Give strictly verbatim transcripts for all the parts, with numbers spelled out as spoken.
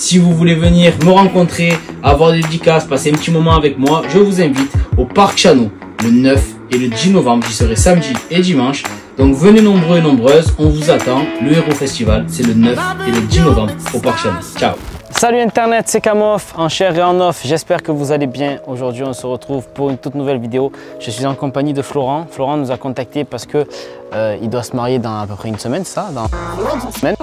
Si vous voulez venir me rencontrer, avoir des dédicaces, passer un petit moment avec moi, je vous invite au Parc Chano le neuf et le dix novembre. J'y serai samedi et dimanche. Donc venez nombreux et nombreuses, on vous attend. Le Héros Festival, c'est le neuf et le dix novembre au Parc Chano. Ciao. Salut Internet, c'est Kamof, en chair et en off. J'espère que vous allez bien. Aujourd'hui, on se retrouve pour une toute nouvelle vidéo. Je suis en compagnie de Florent. Florent nous a contacté parce que euh, il doit se marier dans à peu près une semaine, c'est ça? Dans une semaine.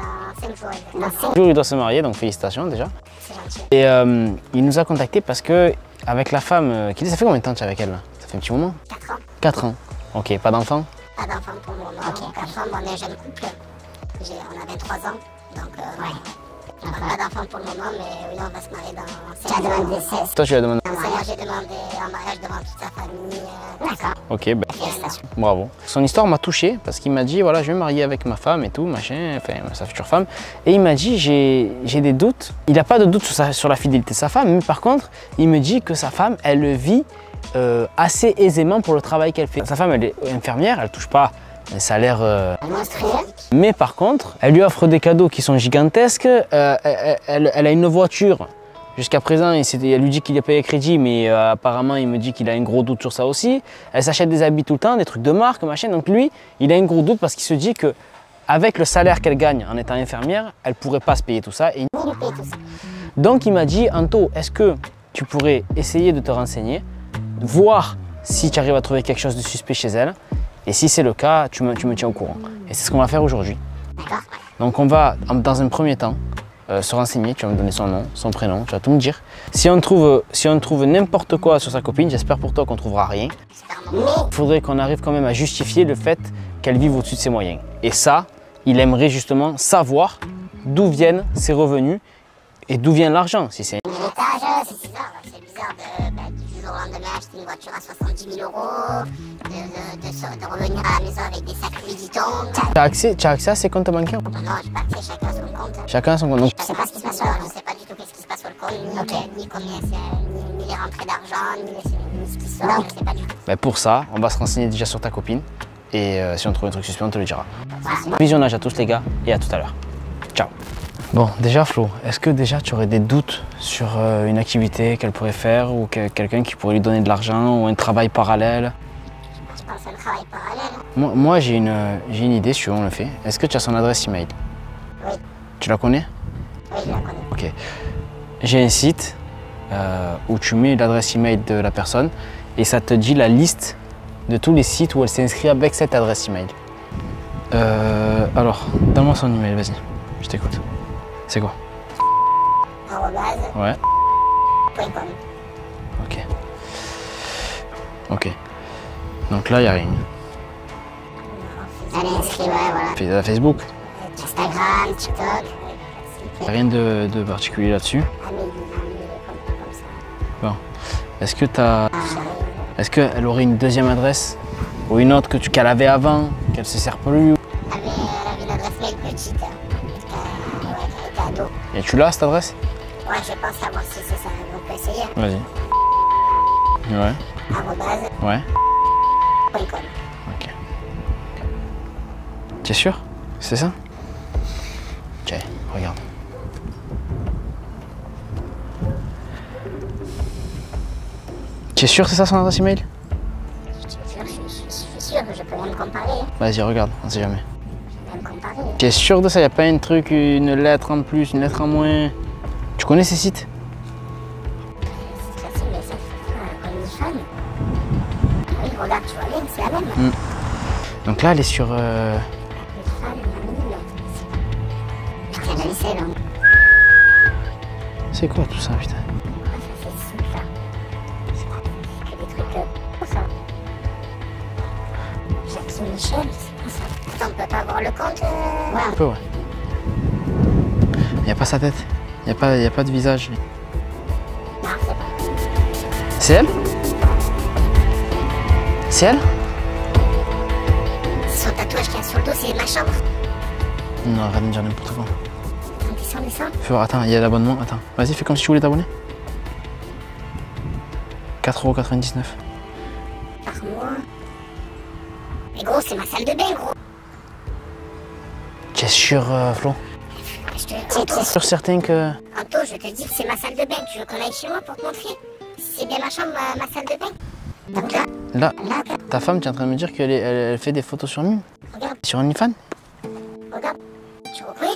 cinq jours, il doit se marier, donc félicitations déjà. Et euh, il nous a contacté parce que avec la femme, euh, ça fait combien de temps que tu es avec elle là? Ça fait un petit moment? quatre ans. quatre ans. Ok, pas d'enfant? Pas d'enfant pour le moment. Ok, quatre ans, on est un jeune couple. On a vingt-trois ans, donc euh, ouais. On n'a pas d'enfant pour le moment, mais oui, on va se marier dans... Tu as demandé seize. Toi, tu l'as demandé? Moi, j'ai demandé en mariage devant toute sa famille. Euh... D'accord. Ok, ben, bravo. Son histoire m'a touché parce qu'il m'a dit, voilà, je vais me marier avec ma femme et tout, machin, enfin, sa future femme. Et il m'a dit, j'ai des doutes. Il n'a pas de doute sur, sa, sur la fidélité de sa femme, mais par contre, il me dit que sa femme, elle le vit euh, assez aisément pour le travail qu'elle fait. Sa femme, elle est infirmière, elle touche pas un salaire euh... mais par contre, elle lui offre des cadeaux qui sont gigantesques. Euh, elle, elle, elle a une voiture. Jusqu'à présent, elle lui dit qu'il a payé crédit, mais euh, apparemment, il me dit qu'il a un gros doute sur ça aussi. Elle s'achète des habits tout le temps, des trucs de marque, machin. Donc lui, il a un gros doute parce qu'il se dit que avec le salaire qu'elle gagne en étant infirmière, elle pourrait pas se payer tout ça. Et... Donc il m'a dit, Anto, est-ce que tu pourrais essayer de te renseigner, voir si tu arrives à trouver quelque chose de suspect chez elle? Et si c'est le cas, tu me, tu me tiens au courant. Et c'est ce qu'on va faire aujourd'hui. Donc on va, dans un premier temps, euh, se renseigner. Tu vas me donner son nom, son prénom, tu vas tout me dire. Si on trouve, si on trouve n'importe quoi sur sa copine, j'espère pour toi qu'on ne trouvera rien. Il faudrait qu'on arrive quand même à justifier le fait qu'elle vive au-dessus de ses moyens. Et ça, il aimerait justement savoir d'où viennent ses revenus et d'où vient l'argent. Si c'est c'est bizarre, c'est bizarre de, bah, du jour au lendemain acheter une voiture à soixante-dix mille euros, de, de, de, de revenir à la maison avec des sacs Louis Vuitton. Tu as accès, tu as accès à ses comptes bancaires? Non, non, j'ai pas accès, chacun à son compte. Chacun à son compte. Donc... Je sais pas ce qui se passe sur, je sais pas du tout qu'est-ce qui se passe sur le compte, ni, okay. ni combien c'est, ni, ni les rentrées d'argent, ni, ni ce qui sort, non. Je sais pas du tout. Mais pour ça, on va se renseigner déjà sur ta copine et euh, si on trouve un truc suspect, on te le dira. Bon visionnage à tous les gars et à tout à l'heure. Ciao. Bon, déjà Flo, est-ce que déjà tu aurais des doutes sur euh, une activité qu'elle pourrait faire ou que, quelqu'un qui pourrait lui donner de l'argent ou un travail parallèle? Tu penses à un travail parallèle? Moi, moi j'ai une, j'ai une idée, si tu veux, on le fait. Est-ce que tu as son adresse email? Oui. Tu la connais? Oui, je la connais. Ok. J'ai un site euh, où tu mets l'adresse email de la personne et ça te dit la liste de tous les sites où elle s'est inscrite avec cette adresse email. Euh, alors, donne-moi son email, vas-y, je t'écoute. C'est quoi? Arrobase. Ouais. Point com. Ok. Ok. Donc là, il n'y a rien. Elle est inscrite, ouais, voilà. Elle a Facebook? Instagram, TikTok. Il n'y a rien de, de particulier là-dessus. Bon. Est-ce que tu as... Est-ce qu'elle aurait une deuxième adresse? Ou une autre que tu qu'elle avait avant, qu'elle ne se sert plus? Elle avait, elle avait une adresse mail petite. Et tu l'as cette adresse? Ouais, je pense savoir si c'est ça, on peut essayer. Vas-y. Ouais. Arrobase. Ouais. Point com. Ok. Tu es sûr? C'est ça? Ok, regarde. Tu es sûr que c'est ça son adresse email? Je suis sûr, je suis, je suis sûr que je peux même comparer. Vas-y, regarde, on sait jamais. Comparer. Tu es sûr de ça? Il n'y a pas un truc, une lettre en plus, une lettre en moins? Tu connais ces sites? C'est facile, mais ça fait un OnlyFans. Oui, regarde, tu vois, c'est la même. Mm. Donc là, elle est sur... Euh... C'est quoi tout ça, putain? Ça fait sous ça. C'est quoi? C'est des trucs pour ça. Jacques Michel, c'est quoi ça? Attends, on peut pas voir le compte euh... Ouais. Un peu, ouais. Il n'y a pas sa tête. Il n'y a, a pas de visage. Non, c'est pas. C'est elle? C'est elle? Son tatouage qu'il y a sur le dos, c'est ma chambre. Non, arrête de me dire n'importe quoi. Descends, descends. Fais voir, attends, il y a l'abonnement. Attends, vas-y, fais comme si tu voulais t'abonner. quatre euros quatre-vingt-dix-neuf. Par mois. Mais gros, c'est ma salle de bain, gros. Tu es sûr, euh, Flo? Je te te dis. Sur certains que... Anto, je te dis que c'est ma salle de bain. Tu veux qu'on aille chez moi pour te montrer? C'est bien ma chambre, ma, ma salle de bain. Donc là, Là, là, regarde, ta femme, tu es en train de me dire qu'elle est- elle, elle fait des photos sur Mime? regarde, Sur OnlyFans? regarde. Tu reconnais?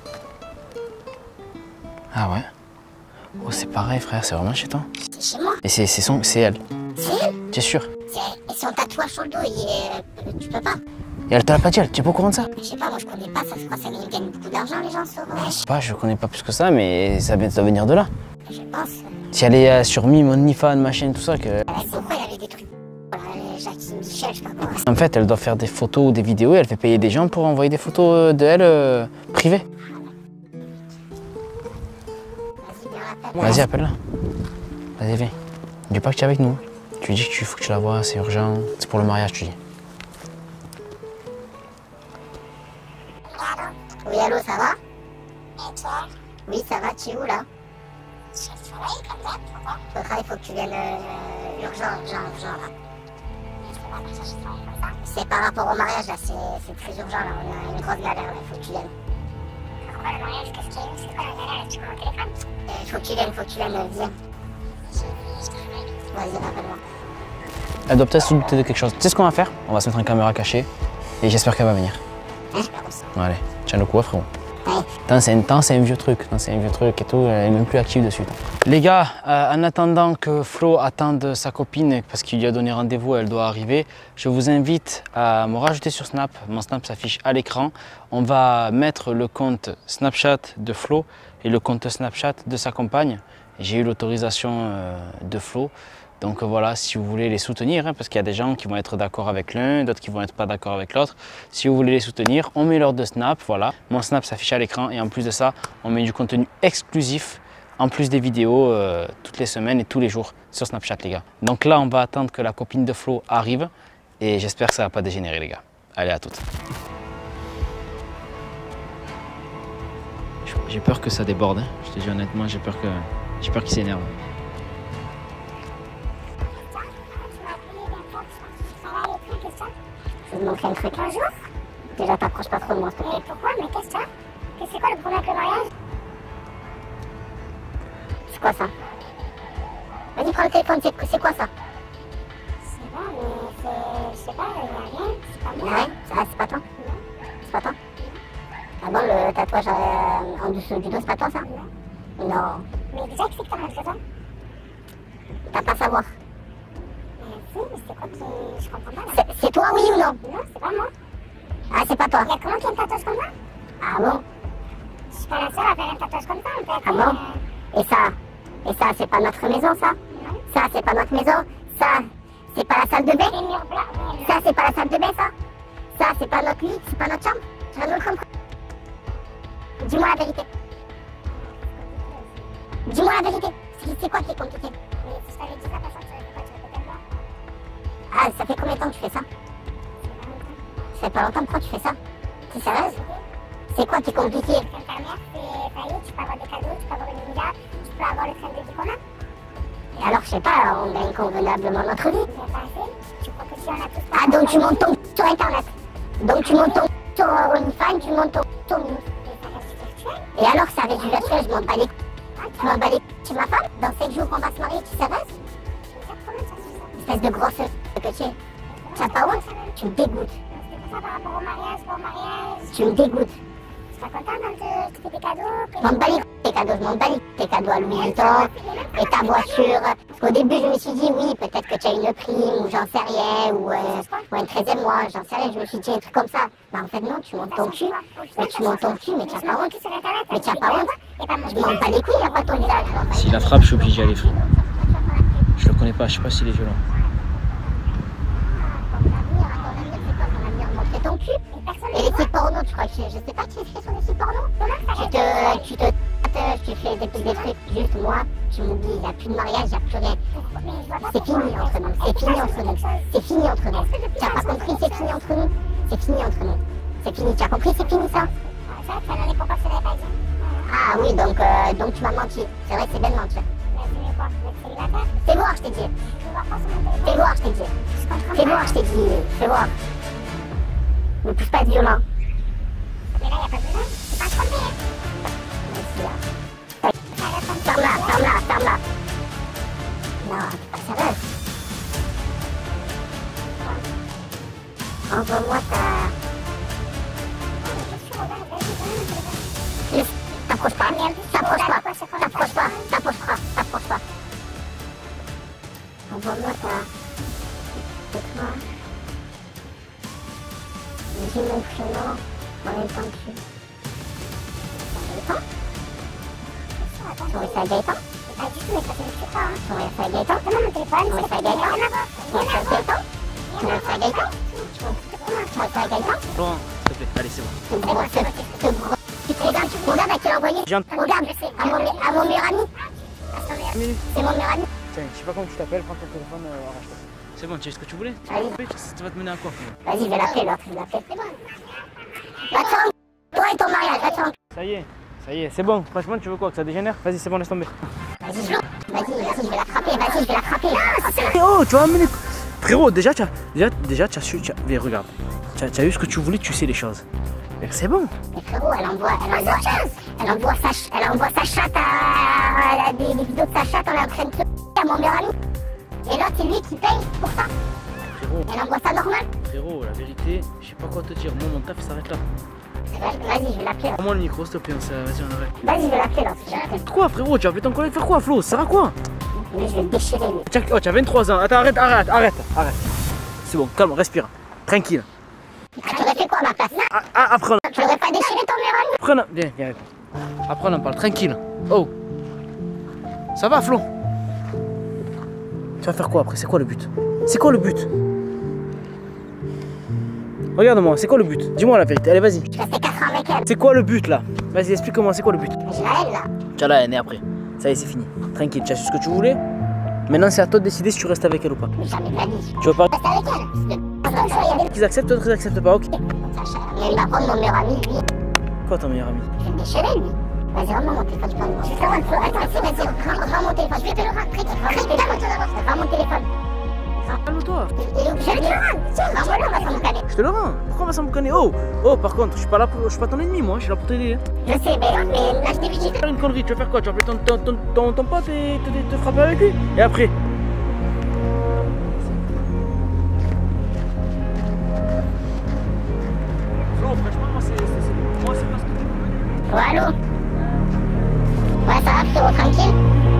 Ah ouais. Oh, c'est pareil, frère, c'est vraiment chez toi. C'est chez moi. Et c'est c'est son, c'est elle. C'est elle. Tu es sûr? C'est- Et son tatouage sur le dos, il est... euh, tu peux pas. Et elle te l'a pas dit, elle, tu es pas au courant de ça? Je sais pas, moi je connais pas, ça se croit, ça gagne beaucoup d'argent les gens sur... Je sais pas, je connais pas plus que ça, mais ça doit venir de là. Je pense. Si elle est euh, sur Mime, OnlyFans, machin, tout ça, que... Euh, Pourquoi il y avait des trucs... Voilà, Jackie Michel, je sais pas quoi. En fait, elle doit faire des photos ou des vidéos et elle fait payer des gens pour envoyer des photos euh, de elle euh, privées. Vas-y, viens, rappelle. Vas-y, appelle-la. Vas-y, viens. Dis pas que tu es avec nous. Tu lui dis que tu faut que tu la vois, c'est urgent. C'est pour le mariage, tu dis. Oui, allô, ça va? Et toi? Oui, ça va, tu es où là? Je travaille comme ça, pourquoi? Au travail, il faut que tu viennes euh, urgent, urgent, urgent là. Je peux pas faire ça, je travaille comme ça. C'est par rapport au mariage là, c'est très urgent là, on a une grosse galère là, il faut que tu viennes. Pourquoi le mariage? Qu'est-ce qu'il y a? C'est quoi la galère? Tu prends mon téléphone? Il faut que tu viennes, il faut que tu viennes, viens. Vas-y, rappelle-moi. Elle doit peut-être se douter de quelque chose. Tu sais ce qu'on va faire? On va se mettre une caméra cachée et j'espère qu'elle va venir. Hein, je peux comme ça. Bon, allez, tiens le coup, frérot. Ouais. Tant c'est un, tant, c'est un vieux truc, tant c'est un vieux truc et tout, elle est même plus active dessus. Les gars, euh, en attendant que Flo attende sa copine, parce qu'il lui a donné rendez-vous, elle doit arriver, je vous invite à me rajouter sur Snap. Mon Snap s'affiche à l'écran. On va mettre le compte Snapchat de Flo et le compte Snapchat de sa compagne. J'ai eu l'autorisation euh, de Flo. Donc voilà, si vous voulez les soutenir, hein, parce qu'il y a des gens qui vont être d'accord avec l'un, d'autres qui vont être pas d'accord avec l'autre. Si vous voulez les soutenir, on met l'heure de Snap, voilà. Mon Snap s'affiche à l'écran et en plus de ça, on met du contenu exclusif, en plus des vidéos, euh, toutes les semaines et tous les jours sur Snapchat, les gars. Donc là, on va attendre que la copine de Flo arrive et j'espère que ça va pas dégénérer, les gars. Allez, à toutes. J'ai peur que ça déborde, hein. Je te dis honnêtement, j'ai peur que j'ai peur qu'il s'énerve. Je vais te montrer un truc. Bonjour. Déjà, t'approches pas trop de moi, s'il te plaît. Mais pourquoi? Mais qu'est-ce que ça? C'est quoi le problème avec le mariage? C'est quoi ça? Vas-y, prends le téléphone, c'est quoi ça? C'est pas, mais c'est... Je sais pas, il y a rien. C'est pas moi. Ouais, ah, c'est pas toi? Non. C'est pas toi? Ah bon, le tatouage euh, en dessous du dos, c'est pas toi, ça? Non. Non. Mais déjà, qui c'est que t'as montré ça? T'as pas à savoir. Mais c'est quoi qui... Je comprends pas. C'est toi, oui ou non? Non, c'est pas moi. Ah, c'est pas toi. Il y a comment qu'il y a un tatouage comme ça? Ah bon? Je suis pas la seule à faire un tatouage comme ça. On peut ah bon? Euh... Et ça? Et ça, c'est pas notre maison, ça? Non. Ça, c'est pas notre maison? Ça, c'est pas la salle de bain? Ça, c'est pas la salle de bain, ça? Ça, c'est pas notre lit? C'est pas notre chambre? Tu vas nous le comprendre? Dis-moi la vérité. Dis-moi la vérité. C'est quoi qui est compliqué? Mais si je t'avais dit ça, personne ne savait pas, tu répétais moi. Ah, ça fait combien de temps que tu fais ça? Ça fait pas longtemps, pourquoi tu fais ça? T'es sérieuse? C'est quoi qui est compliqué? L'infirmière, c'est failli, tu peux avoir des cadeaux, tu peux avoir une villa, tu peux avoir le train de vie qu'on a. Et alors, je sais pas, on gagne convenablement notre vie. C'est pas assez. Tu crois que si on a tout ça... Ah, donc tu montes ton sur Internet. Donc tu montes ton sur OnlyFans, tu montes ton sur Mime. Et alors, ça avec du virtuel, je monte pas les couilles. Tu m'en bats les couilles chez ma femme? Dans sept jours qu'on va se marier, tu sais pas? Espèce de grosse que tu es. Tu as pas honte? Tu me dégoûtes. C'est pas par rapport au mariage, pas au mariage. Tu me dégoûtes. Tu seras content quand tu fais tes cadeaux? Je m'en bats les couilles tes cadeaux, je m'en bats les couilles tes cadeaux à Louis Vuitton et ta voiture. Parce qu'au début, je me suis dit, oui, peut-être que tu as une prime, ou j'en sais rien, ou, euh, ou un treizième mois, j'en sais rien. Je me suis dit un truc comme ça. Bah, en fait, non, tu montes ton cul. Mais tu montes ton cul, mais tu as pas honte. Mais tu as pas honte. Je m'en bats les couilles, il n'y a pas ton visage. S'il la frappe, je suis obligé d'aller free. Je le connais pas, je sais pas s'il est violent. Ton cul. Et les sites porno, tu crois que je, je sais pas que tu es fait sur les sites porno? Tu te, tu te, tu fais des petits des trucs, juste moi, tu m'oublies, il n'y a plus de mariage, il n'y a plus rien. C'est fini entre nous, c'est fini entre nous, c'est fini entre nous. Tu n'as pas compris, c'est fini entre nous, c'est fini entre nous. C'est fini, tu as compris, c'est fini ça? Ah oui, donc, euh, donc tu m'as menti, c'est vrai que c'est bien de mentir. Fais voir, je t'ai dit. Fais voir, je t'ai dit. Fais voir, je t'ai dit, fais voir. Ne pousse pas être violent. Mais là, il n'y a pas de violence, c'est pas trompé. celui-là. Ferme-la, ferme-la, ferme-la. Non, t'es pas sérieuse. Envoie-moi ta... T'approches pas, t'approches pas, t'approches pas, t'approches pas, t'approches pas. Envoie-moi ta... C'est toi. Dis mon prénom en même temps que tu... Gaëtan? Tu envoies ça à Gaëtan? Pas du tout, mais ça fait pas. Tu envoies ça à Gaëtan? Non, mon téléphone, tu envoies ça à Gaëtan? Tu envoies ça à Gaëtan? Tu envoies ça à Gaëtan? Tu envoies ça à Gaëtan? Bon, s'il te plaît, allez, c'est bon. C'est bon, c'est bon, c'est bon. Tu te regardes, tu regardes à qui l'a envoyé? Regarde, à mon, à mon meilleur ami. C'est mon meilleur ami. Tiens, je sais pas comment tu t'appelles, prends ton téléphone, euh, arrache-toi. C'est bon, tu sais ce que tu voulais? Allez. Ça va te mener à quoi? Vas-y, je vais l'appeler l'autre, je vais l'appeler. C'est bon. Va-t'en, toi et ton mariage, va-t'en. Ça y est, ça y est, c'est bon. Franchement, tu veux quoi? Que ça dégénère? Vas-y, c'est bon, laisse tomber. Vas-y, je... vas-y, vas-y, je vais l'attraper, vas-y, je vais l'attraper. Oh, tu vas amener... Frérot, déjà, tu as, déjà, déjà, tu as su... Tu as... Mais regarde, tu as, tu as eu ce que tu voulais, tu sais les choses. Mais c'est bon. Mais frérot, elle envoie, elle envoie, elle envoie sa, elle envoie sa chatte à... Des, des vidéos de sa chatte, on est en train de se... à mon meilleur ami. Et l'autre, c'est lui qui paye pour ça. Frérot, Elle envoie ça normal. frérot, la vérité, je sais pas quoi te dire. Moi, mon taf s'arrête là. Vas-y, je vais l'appeler. Prends-moi le micro, s'il te plaît, on s'est- vas-y, on arrête. Vas-y, je vais l'appeler là. Je vais l'appeler. Quoi, frérot? Tu as appelé ton collègue faire quoi, Flo? Ça sert à quoi? Mais je vais le déchirer, lui. Tiens, oh, tu as vingt-trois ans. Attends, arrête, arrête, arrête, arrête. C'est bon, calme, respire. Tranquille. Tu aurais fait quoi à ma place? Ah, ah, après, on... Tu aurais pas déchiré ton meilleur ami? après, on... Viens, viens. Après, on en parle, tranquille. Oh. Ça va, Flo? Tu vas faire quoi après? C'est quoi le but? C'est quoi le but? Regarde-moi, c'est quoi le but? Dis-moi la vérité, allez, vas-y. Je suis resté quatre ans avec elle. C'est quoi le but là? Vas-y, explique-moi, c'est quoi le but? J'ai la haine là. Tu as la haine et après. Ça y est, c'est fini. Tranquille, tu as su ce que tu voulais. Maintenant, c'est à toi de décider si tu restes avec elle ou pas. Mais jamais de la vie. Tu veux pas Reste avec elle. Parce que il y avait qu'ils acceptent, d'autres ils acceptent pas, ok. il va prendre mon meilleur ami, lui. Quoi ton meilleur ami? Je vais le déchirer, lui. Vas-y, rends-moi mon téléphone, je parle. Je vais faire un peu. Attends, si, vas-y, rends- rends mon téléphone. Je vais te le rendre. Rends mon téléphone. Calme-toi. Je vais te le rendre. Tiens, rends-moi-le, on va s'en boucaner. Je te le rends. Pourquoi on va s'en boucaner? Oh, oh, par contre, je suis pas là pour... je suis pas ton ennemi, moi. Je suis là pour t'aider. Hein. Je sais, mais, mais là, je t'ai vu, Faire une connerie, tu vas faire quoi? Tu vas appeler ton, ton, ton, ton, ton pote et te, te, te frapper avec lui? Et après? Flo, franchement, moi, c'est... Moi, c'est pas ce que tu veux. Oh, allô? Ouais, ça va, frérot, tranquille?